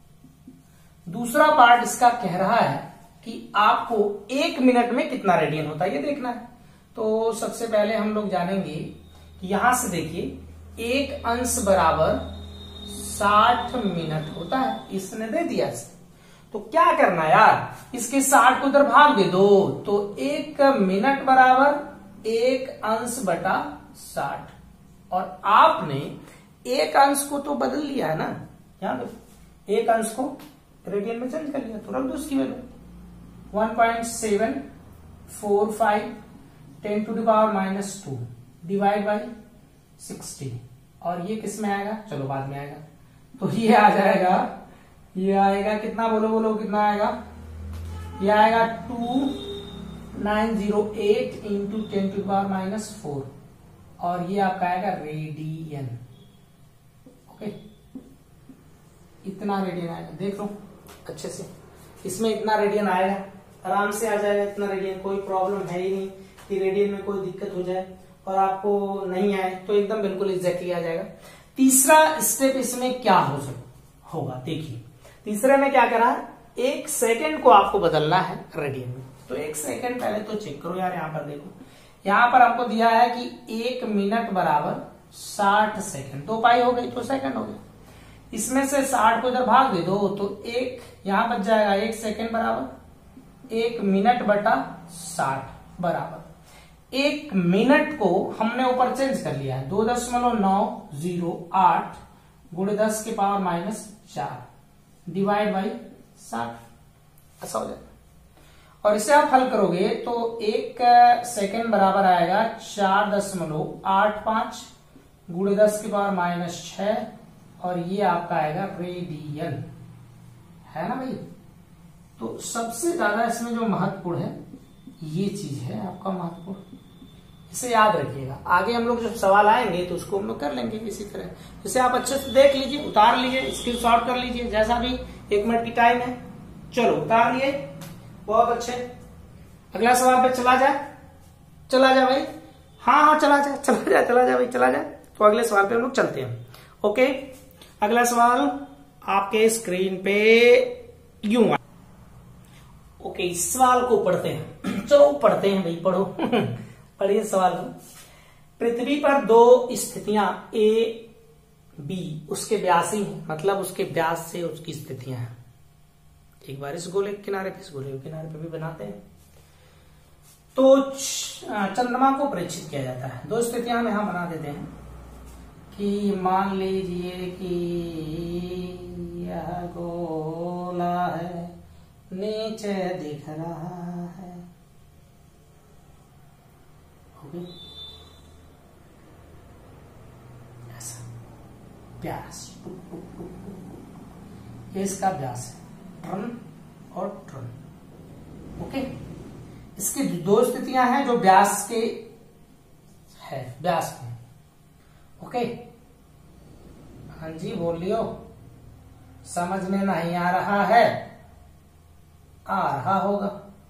दूसरा पार्ट इसका कह रहा है कि आपको एक मिनट में कितना रेडियन होता है ये देखना है। तो सबसे पहले हम लोग जानेंगे कि यहां से देखिए एक अंश बराबर साठ मिनट होता है, इसने दे दिया इसे। तो क्या करना यार, इसके साठ को उधर भाग दे दो, तो एक मिनट बराबर एक अंश बटा साठ। और आपने एक अंश को तो बदल लिया है ना, यहां पे एक अंश को रेडियन में चेंज कर लिया, तो रख दो उसकी value one point seven four five ten to the power minus two divide by sixty. और ये किस में आएगा, चलो बाद में आएगा। तो ये आ जाएगा, ये आएगा कितना, बोलो बोलो कितना आएगा, ये आएगा two nine zero eight into ten to the power minus four, और ये आपका आएगा रेडियन। ओके, इतना रेडियन आएगा, देख लो अच्छे से, इसमें इतना रेडियन आएगा, आराम से आ जाएगा इतना रेडियन। कोई प्रॉब्लम है ही नहीं कि रेडियन में कोई दिक्कत हो जाए और आपको नहीं आए, तो एकदम बिल्कुल एग्जैक्टली आ जाएगा। तीसरा स्टेप इसमें क्या हो सकता होगा, देखिए तीसरे में क्या करा है, एक सेकेंड को आपको बदलना है रेडियन में। तो एक सेकेंड पहले तो चेक करो यार, यहां पर देखो, यहां पर आपको दिया है कि एक मिनट बराबर साठ सेकंड, दो पाई हो गई तो सेकंड हो गया। इसमें से साठ को इधर भाग दे दो तो एक यहां बच जाएगा, एक सेकंड बराबर एक मिनट बटा साठ बराबर एक मिनट को हमने ऊपर चेंज कर लिया है, दो दशमलव नौ जीरो आठ गुणे दस के पावर माइनस चार डिवाइड बाई साठ, ऐसा हो जाएगा। और इसे आप हल करोगे तो एक सेकेंड बराबर आएगा चार दशमलव आठ पांच गुणे दस के पावर माइनस छ, और ये आपका आएगा रेडियन, है ना भाई। तो सबसे ज्यादा इसमें जो महत्वपूर्ण है ये चीज है आपका महत्वपूर्ण, इसे याद रखिएगा। आगे हम लोग जब सवाल आएंगे तो उसको हम लोग कर लेंगे इसी तरह। इसे आप अच्छे से देख लीजिए, उतार लीजिए, स्क्रीन शॉट कर लीजिए, जैसा भी एक मिनट की टाइम है। चलो उतार लिए, बहुत अच्छे। अगला सवाल पे चला जाए, चला जाए भाई, हाँ हाँ चला जाए, चला जाए, चला जाए भाई, चला जाए। तो अगले सवाल पे हम लोग चलते हैं। ओके, अगला सवाल आपके स्क्रीन पे यूं है। ओके, इस सवाल को पढ़ते हैं। चलो पढ़ते हैं भाई, पढ़ो पढ़िए सवाल को। पृथ्वी पर दो स्थितियां ए बी उसके व्यास ही हैं, मतलब उसके व्यास से उसकी स्थितियां हैं। एक बार इस गोले के किनारे पे, इस गोले के किनारे पे भी बनाते हैं। तो चंद्रमा को परीक्षित किया जाता है। दो स्थितियां हम यहां बना देते हैं कि मान लीजिए कि यह गोला है, नीचे दिख रहा है, ऐसा व्यास, ये इसका व्यास है, ट्रन और ट्रन। ओके, इसकी दो स्थितियां हैं जो व्यास के है, व्यास में। ओके, हाँ जी बोल लियो, समझ में नहीं आ रहा है? आ रहा होगा।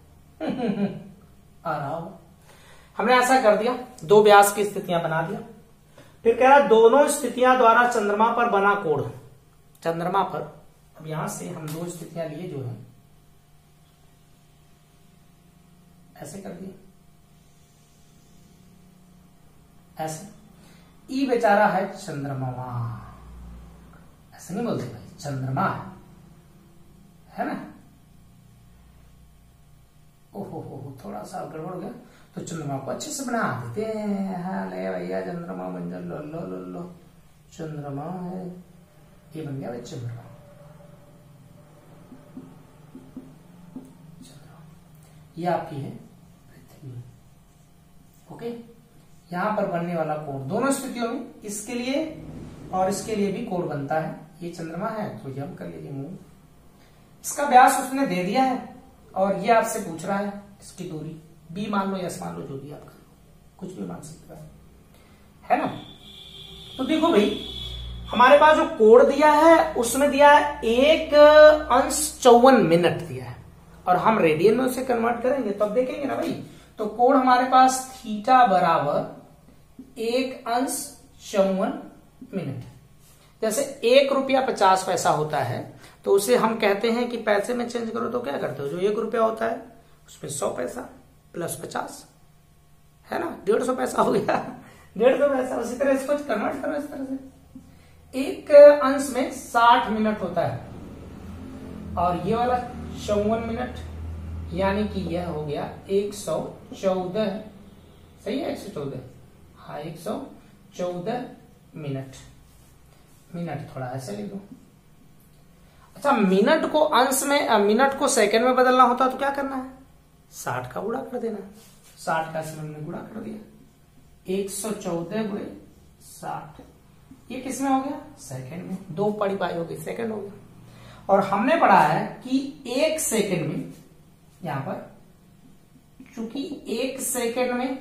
आ रहा होगा। हमने ऐसा कर दिया, दो व्यास की स्थितियां बना दिया। फिर कह रहा दोनों स्थितियां द्वारा चंद्रमा पर बना कोण। चंद्रमा पर, अब यहां से हम दो स्थितियां लिए जो है, ऐसे कर दिए, ऐसे। ई बेचारा है चंद्रमा, ऐसे नहीं बोलते भाई, चंद्रमा है, है ना। ओहो हो, थोड़ा सा गड़बड़ हो गया, तो चंद्रमा को अच्छे से बना देते हैं। हाँ ले भैया, चंद्रमा बन जा, लो लो लो लो, चंद्रमा है, ये बन गया भाई चंद्रमा। ये आपकी है पृथ्वी। ओके, यहां पर बनने वाला कोण दोनों स्थितियों में, इसके लिए और इसके लिए भी कोण बनता है। ये चंद्रमा है तो ये हम कर लीजिए मूव। इसका व्यास उसने दे दिया है और ये आपसे पूछ रहा है इसकी दूरी, बी मान लो, यस मान लो, जो भी आप कर लो, कुछ भी मान सकते हैं, है ना। तो देखो भाई, हमारे पास जो कोण दिया है उसमें दिया है एक अंश चौवन मिनट दिया है, और हम रेडियन में उसे कन्वर्ट करेंगे तो अब देखेंगे ना भाई। तो कोण हमारे पास थीटा बराबर एक अंश चौवन मिनट। जैसे एक रुपया पचास पैसा होता है तो उसे हम कहते हैं कि पैसे में चेंज करो तो क्या करते हो, जो एक रुपया होता है उसमें सौ पैसा प्लस पचास, है ना, डेढ़ सौ पैसा हो गया, डेढ़ सौ पैसा। उसी तरह इसको कन्वर्ट करो इस तरह से। एक अंश में साठ मिनट होता है और ये वाला चौवन मिनट, यानी कि यह हो गया एक सौ चौदह। सही है, एक सौ चौदह, हाँ एक सौ चौदह मिनट। मिनट थोड़ा ऐसे लिख दो। अच्छा, मिनट को अंश में, मिनट को सेकंड में बदलना होता तो क्या करना है, साठ का गुणा कर देना। साठ का इसमें हमने गुणा कर दिया, एक सौ चौदह गुणे साठ, ये किसमें हो गया, सेकंड में। दो पड़ी पाई हो गई, सेकंड हो गया। और हमने पढ़ा है कि एक सेकंड में, यहां पर चूंकि एक सेकंड में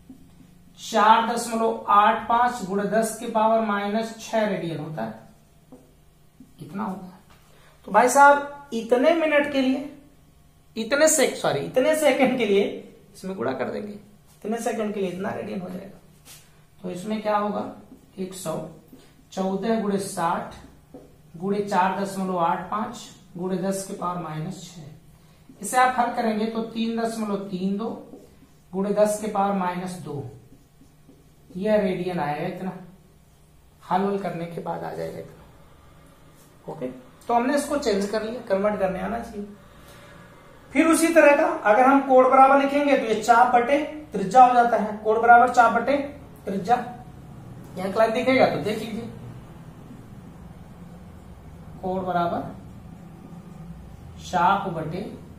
चार दशमलव आठ पांच गुणे दस के पावर माइनस छह रेडियन होता है, कितना होता है। तो भाई साहब इतने मिनट के लिए, इतने सेक सॉरी इतने सेकंड के लिए इसमें गुणा कर देंगे, इतने सेकंड के लिए इतना रेडियन हो जाएगा। तो इसमें क्या होगा, एक सौ चौदह गुणे साठ गुणे चार दशमलव आठ पांच गुणे दस के पावर माइनस छह। इसे आप हल करेंगे तो तीन दशमलव तीन दो गुणे दस के पावर माइनस दो, यह रेडियन आएगा इतना। हल वल करने के बाद आ जाएगा इतना। ओके, तो हमने इसको चेंज कर लिया, कन्वर्ट करने आना चाहिए। फिर उसी तरह का अगर हम कोण बराबर लिखेंगे तो ये चाप बटे त्रिज्या हो जाता है। कोण बराबर चाप बटे त्रिज्या, यहां क्लास दिखेगा तो देख लीजिए, कोण बराबर चाप बटे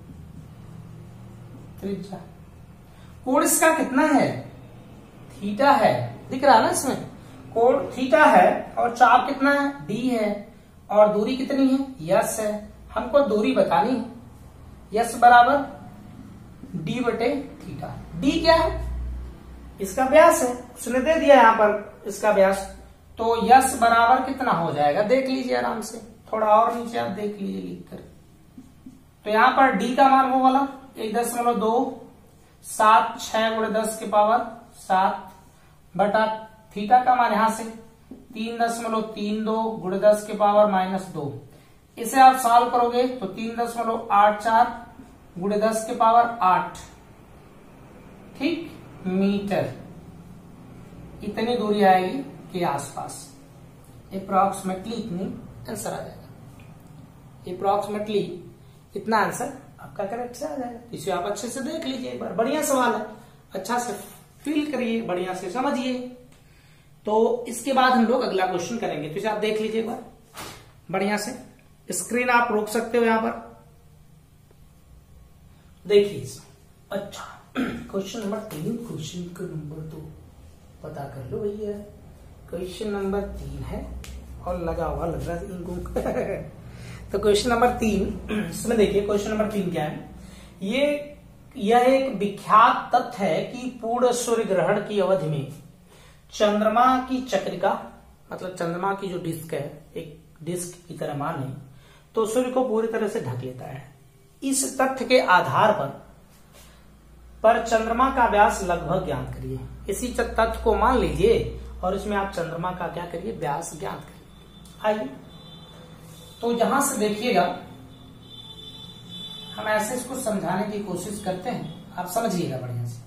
त्रिज्या। कोण इसका कितना है, थीटा है, दिख रहा है ना इसमें, कोण थीटा है और चाप कितना है, डी है, और दूरी कितनी है, यस है। हमको दूरी बतानी है, यस बराबर डी बटे थीटा। डी क्या है, इसका व्यास है, उसने दे दिया यहां पर इसका व्यास। तो यस बराबर कितना हो जाएगा, देख लीजिए आराम से, थोड़ा और नीचे आप देख लीजिए लिखकर। तो यहां पर डी का मान वो वाला एक दशमलव दो सात छह गुणे दस के पावर सात बटा थीटा का मान यहां से तीन दशमलव तीन दो गुणे दस के पावर माइनस दो। इसे आप सॉल्व करोगे तो तीन दशमलव आठ चार गुणे दस के पावर आठ, ठीक, मीटर। इतनी दूरी आएगी के आसपास, अप्रोक्सीमेटली इतनी आंसर आ जाएगा। अप्रोक्सीमेटली इतना आंसर आपका करेक्ट से आ जाएगा। इसे आप अच्छे से देख लीजिए एक बार, बढ़िया सवाल है, अच्छा से फील करिए, बढ़िया से समझिए। तो इसके बाद हम लोग अगला क्वेश्चन करेंगे, तो इसे आप देख लीजिए एक बार बढ़िया से। स्क्रीन आप रोक सकते हो यहां पर, देखिए। अच्छा, क्वेश्चन नंबर तीन, क्वेश्चन का नंबर दो पता कर लो भैया। क्वेश्चन नंबर तीन है और लगा हुआ लग रहा है इनको। तो क्वेश्चन नंबर तीन, इसमें देखिए क्वेश्चन नंबर तीन क्या है। ये यह एक विख्यात तथ्य है कि पूर्ण सूर्य ग्रहण की अवधि में चंद्रमा की चक्रिका, मतलब चंद्रमा की जो डिस्क है, एक डिस्क की तरह माने, तो सूर्य को पूरी तरह से ढक लेता है। इस तथ्य के आधार पर पर चंद्रमा का व्यास लगभग ज्ञात करिए। इसी तथ्य को मान लीजिए और इसमें आप चंद्रमा का क्या करिए, व्यास ज्ञात करिए। आइए तो यहां से देखिएगा, हम ऐसे इसको समझाने की कोशिश करते हैं, आप समझिएगा बढ़िया से।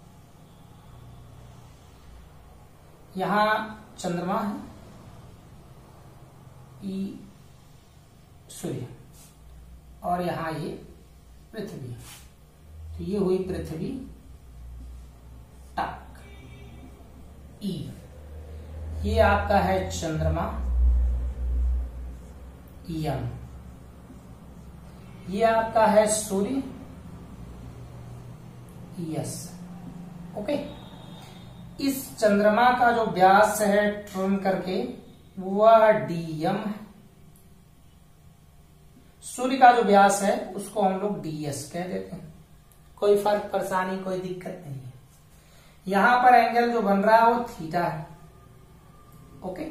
यहां चंद्रमा है, ई सूर्य, और यहां ये पृथ्वी। तो ये हुई पृथ्वी टक ई, ये आपका है चंद्रमा यम, ये आपका है सूर्य यस। ओके, इस चंद्रमा का जो व्यास है टर्न करके वह डीएम है, सूर्य का जो व्यास है उसको हम लोग डीएस कह देते हैं। कोई फर्क परेशानी कोई दिक्कत नहीं है। यहां पर एंगल जो बन रहा है वो थीटा है। ओके,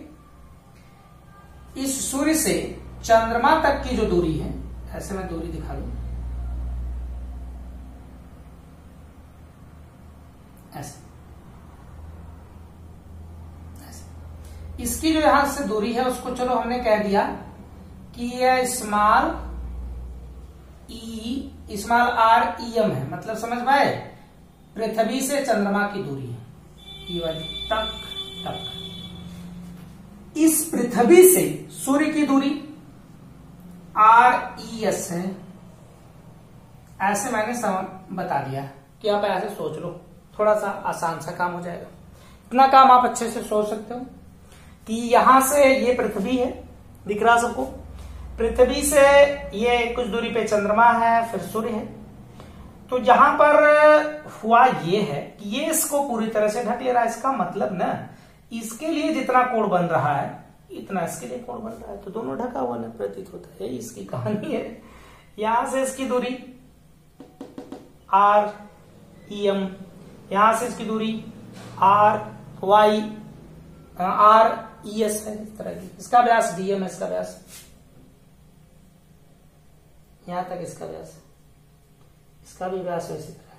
इस सूर्य से चंद्रमा तक की जो दूरी है, ऐसे मैं दूरी दिखा दूं, ऐसे ऐसे इसकी जो यहां से दूरी है उसको चलो हमने कह दिया कि यह small E small R E M है। मतलब समझ पाए, पृथ्वी से चंद्रमा की दूरी है ये वाली, टक टक। इस पृथ्वी से सूर्य की दूरी आर ई एस है। ऐसे मैंने समझ बता दिया कि आप ऐसे सोच लो, थोड़ा सा आसान सा काम हो जाएगा। इतना काम आप अच्छे से सोच सकते हो कि यहां से ये पृथ्वी है, दिख रहा सबको, पृथ्वी से ये कुछ दूरी पे चंद्रमा है, फिर सूर्य है। तो यहां पर हुआ ये है कि ये इसको पूरी तरह से ढक ले रहा है। इसका मतलब ना, इसके लिए जितना कोण बन रहा है इतना इसके लिए कोण बन रहा है, तो दोनों ढका हुआ ना प्रतीत होता है। इसकी कहानी है। यहां से इसकी दूरी आर ई एम, यहां से इसकी दूरी R Y R E S है, इस तरह की। इसका व्यास डीएम है, इसका व्यास यहां तक, इसका व्यास, इसका भी व्यास इसी तरह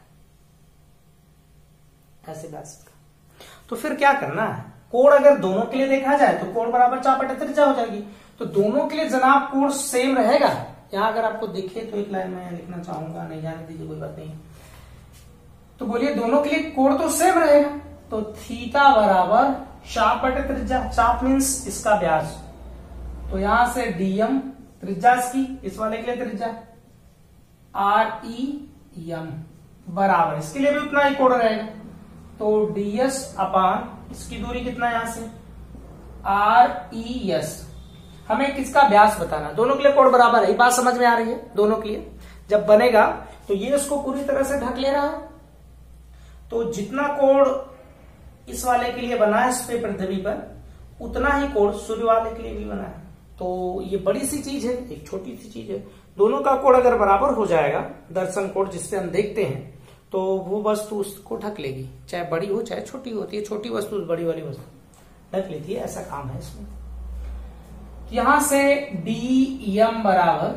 है, ऐसे व्यास का। तो फिर क्या करना है, कोण अगर दोनों के लिए देखा जाए तो कोण बराबर चाप बटे त्रिज्या हो जाएगी। तो दोनों के लिए जनाब कोण सेम रहेगा। यहां अगर आपको दिखे तो एक लाइन में लिखना चाहूंगा, नहीं जाने दीजिए कोई बात नहीं। तो बोलिए दोनों के लिए कोण तो सेम रहेगा, तो थीटा बराबर चाप बटे त्रिज्या, चाप मीन्स इसका व्यास। तो यहां से डीएम त्रिज्या इसकी, इस वाले के लिए त्रिज्या आर ई एम बराबर, इसके लिए भी उतना ही कोण रहेगा। तो डीएस अपान इसकी दूरी कितना यहां से आर ई एस। हमें किसका व्यास बताना, दोनों के लिए कोण बराबर है। बात समझ में आ रही है? दोनों के लिए जब बनेगा तो ये इसको पूरी तरह से ढक ले रहा है। तो जितना कोण इस वाले के लिए बना है इस पे पृथ्वी पर, उतना ही कोण सूर्य वाले के लिए भी बना है। तो ये बड़ी सी चीज है, एक छोटी सी चीज है। दोनों का कोण अगर बराबर हो जाएगा, दर्शन कोण जिससे हम देखते हैं, तो वो वस्तु उसको ढक लेगी, चाहे बड़ी हो चाहे छोटी होती है। छोटी वस्तु बड़ी वाली वस्तु ढक लेती है, ऐसा काम है इसमें। यहां से डी एम बराबर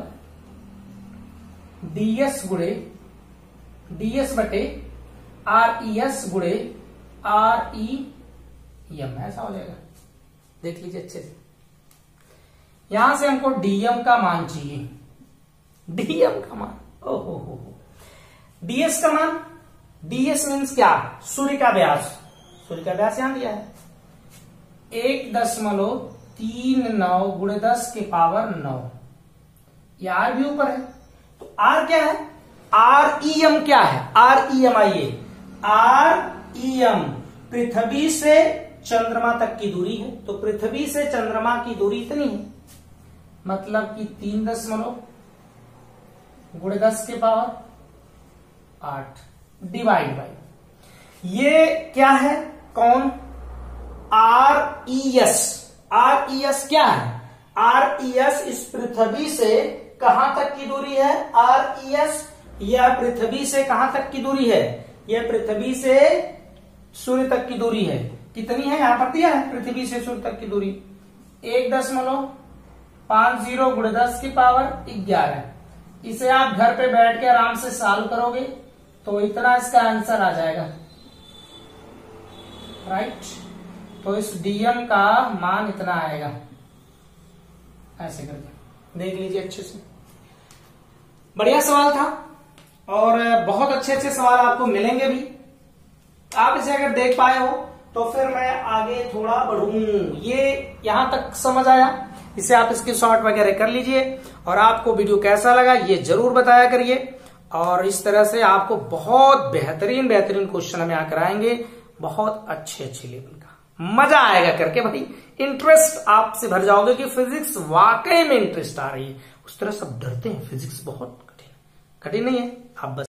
डीएस गुड़े डीएस बटे आर ई एस गुड़े आर ई एम, ऐसा हो जाएगा। देख लीजिए अच्छे से। यहां से हमको डीएम का मान चाहिए, डीएम का मान, ओहो हो हो डीएस का मान, डीएस मीन्स क्या, सूर्य का व्यास। सूर्य का व्यास यहां दिया है एक दशमलव तीन नौ गुणे दस के पावर नौ। ये आर भी ऊपर है, तो आर क्या है, आर ई एम क्या है, आर ई एम आइए, आर ई एम पृथ्वी से चंद्रमा तक की दूरी है। तो पृथ्वी से चंद्रमा की दूरी इतनी है, मतलब कि तीन दशमलव गुणे दस के पावर आठ डिवाइड बाई ये क्या है, कौन, R E S. R E S क्या है, आर ई एस इस पृथ्वी से कहां तक की दूरी है, आर ई एस यह पृथ्वी से कहां तक की दूरी है, यह पृथ्वी से सूर्य तक की दूरी है। कितनी है, यहां पर दिया है पृथ्वी से सूर्य तक की दूरी एक दशमलव पांच जीरो गुणे दस की पावर ग्यारह। इसे आप घर पे बैठ के आराम से सॉल्व करोगे तो इतना इसका आंसर आ जाएगा, राइट। तो इस डीएम का मान इतना आएगा, ऐसे करके देख लीजिए अच्छे से। बढ़िया सवाल था और बहुत अच्छे अच्छे सवाल आपको मिलेंगे भी। आप इसे अगर देख पाए हो तो फिर मैं आगे थोड़ा बढ़ूं। ये यहां तक समझ आया, इसे आप इसकी शॉर्ट वगैरह कर लीजिए और आपको वीडियो कैसा लगा ये जरूर बताया करिए। और इस तरह से आपको बहुत बेहतरीन बेहतरीन क्वेश्चन हम यहाँ कराएंगे, बहुत अच्छे अच्छे लेवल का, मजा आएगा करके भाई। इंटरेस्ट आपसे भर जाओगे कि फिजिक्स वाकई में इंटरेस्ट आ रही है। उस तरह सब डरते हैं, फिजिक्स बहुत कठिन कठिन नहीं है, आप बस